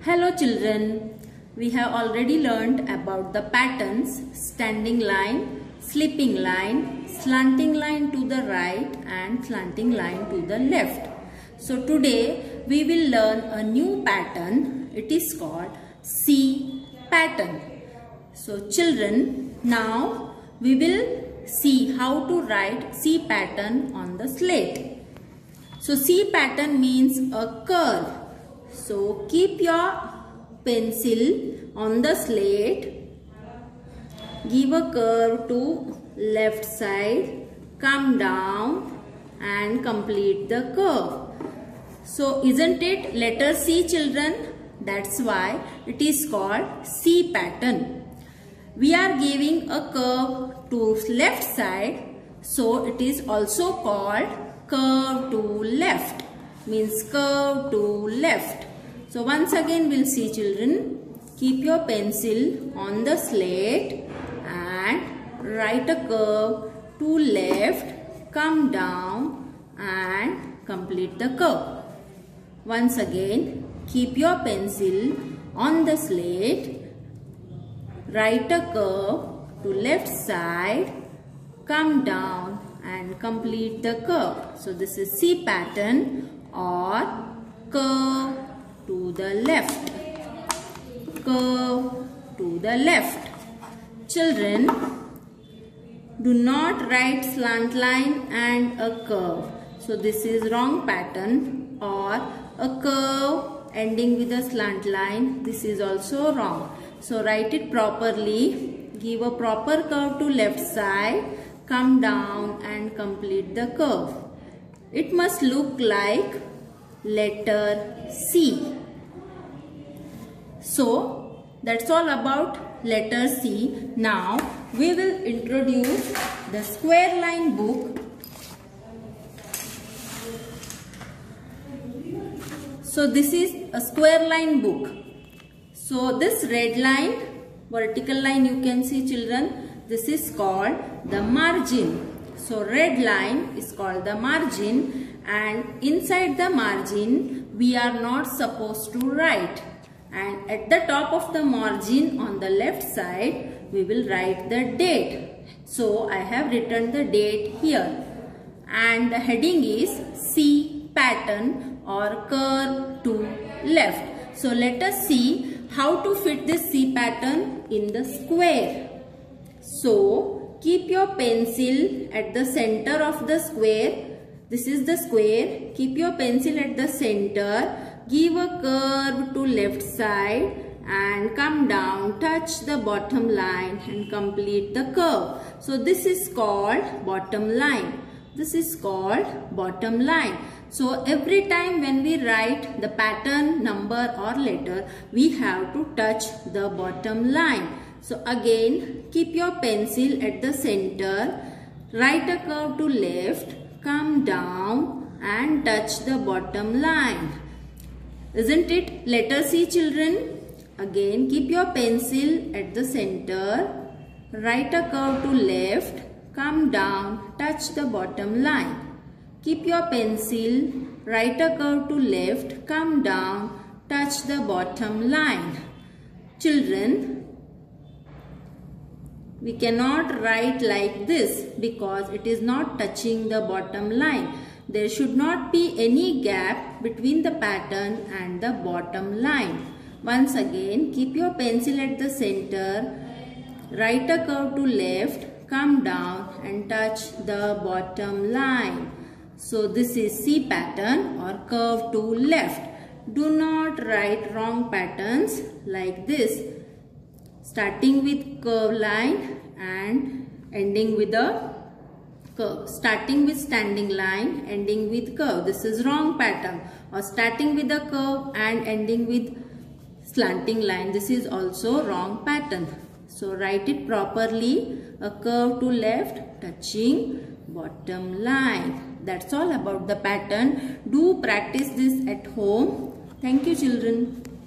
Hello children, we have already learned about the patterns standing line, sleeping line, slanting line to the right and slanting line to the left. So today we will learn a new pattern. It is called C pattern. So children, now we will see how to write C pattern on the slate. So C pattern means a curve. So keep your pencil on the slate, give a curve to left side, come down and complete the curve. So isn't it letter C children? That's why it is called C pattern. We are giving a curve to left side, so it is also called curve to left. Means curve to left. So once again we'll see children. Keep your pencil on the slate and write a curve to left, come down and complete the curve. Once again, keep your pencil on the slate, write a curve to left side, come down and complete the curve. So this is C pattern or curve to the left. Curve to the left. Children, do not write slant line and a curve. So this is wrong pattern, or a curve ending with a slant line. This is also wrong. So write it properly. Give a proper curve to left side, come down and complete the curve. It must look like letter C. So that's all about letter C. Now we will introduce the square line book. So this is a square line book. So this red line, vertical line you can see children, this is called the margin. So red line is called the margin, and inside the margin we are not supposed to write. And at the top of the margin on the left side we will write the date. So I have written the date here, and the heading is C pattern or curve to left. So let us see how to fit this C pattern in the square. So keep your pencil at the center of the square. This is the square. Keep your pencil at the center. Give a curve to left side and come down, touch the bottom line and complete the curve. So this is called bottom line. This is called bottom line. So every time when we write the pattern, number or letter, we have to touch the bottom line. So again, keep your pencil at the center, write a curve to left, come down and touch the bottom line. Isn't it letter C children? Again, keep your pencil at the center, write a curve to left, come down, touch the bottom line. Keep your pencil, write a curve to left, come down, touch the bottom line. Children, we cannot write like this because it is not touching the bottom line. There should not be any gap between the pattern and the bottom line. Once again, keep your pencil at the center, write a curve to left, come down and touch the bottom line. So this is C pattern or curve to left. Do not write wrong patterns like this, starting with curve line and ending with a curve. Starting with standing line, ending with curve. This is wrong pattern. Or starting with a curve and ending with slanting line. This is also wrong pattern. So write it properly. A curve to left, touching bottom line. That's all about the pattern. Do practice this at home. Thank you children.